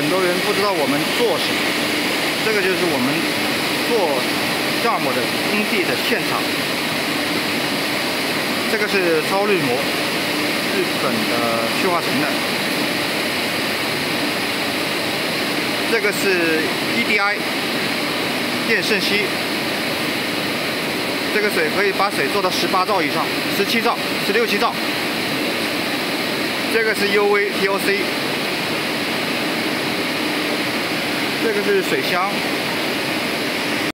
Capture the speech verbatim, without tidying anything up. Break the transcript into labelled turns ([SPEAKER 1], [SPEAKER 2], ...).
[SPEAKER 1] 很多人不知道我们做什么，这个就是我们做项目的工地的现场。这个是超滤膜，日本的去化成的。这个是 E D I 电渗析，这个水可以把水做到十八兆以上，十七兆、十六七兆。这个是 U V T O C。这个是水箱，